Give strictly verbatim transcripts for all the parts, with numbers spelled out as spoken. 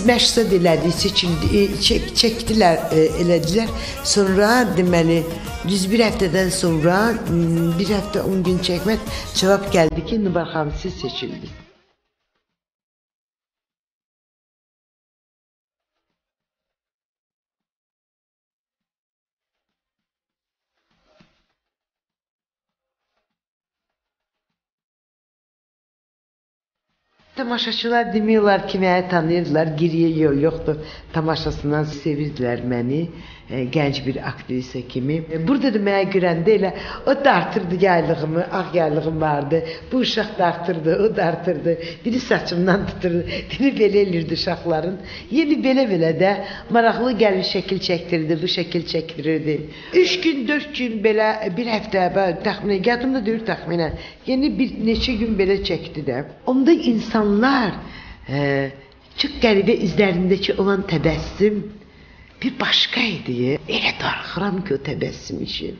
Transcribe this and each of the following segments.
məqsəd elədi, seçildi, çək, çəkdilər, elədilər. Sonra deməli düz bir həftədən sonra bir həftə on gün çəkmək cavab gəldi ki, Nubar xanım siz seçildi. Tamaşaçılar demiyorlar ki, məni tanıyırdılar, geriyə yol yoxdur. Tamaşasından sevirdilər məni, e, gənc bir aktrisa kimi. E, burada da mənə görəndə elə o dartırdı yaylığımı, ağ yaylığım vardı. Bu uşaq dartırdı, o dartırdı. Biri saçımdan tuturdu, biri belə elirdi uşaqların. Yeni belə-belə də maraqlı gəlin şəkil çəkdirdi, bu şəkil çəkdirirdi. Üç gün, dörd gün belə, bir həftə, təxminən, yadımda deyir təxminən, yeni bir neçə gün belə çəkdi də. Onda insanlar e, çok qəribə izlərindəki olan təbəssüm bir başqa idi. Elə darıxıram ki o təbəssüm için.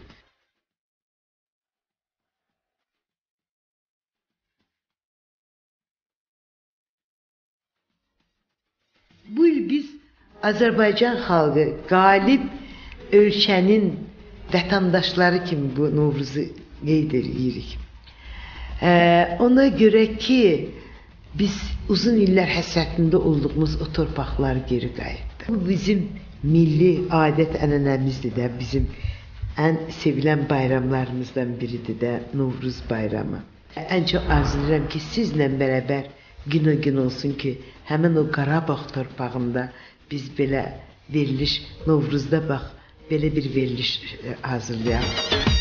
Bu il biz Azərbaycan xalqı qalib ölkənin vətəndaşları kimi bu Novruzu qeyd edirik. Ee, ona göre ki biz uzun iller həsrətində olduğumuz o torpaqlar geri qayıtdı. Bu bizim milli adət ənənəmizdir də, bizim ən sevilən bayramlarımızdan biridir də Novruz bayramı. Ən çox arzulayıram ki sizlə bərabər gün o gün olsun ki həmin o Qarabağ torpağında biz belə veriliş, Novruzda bax belə bir veriliş hazırlayalım.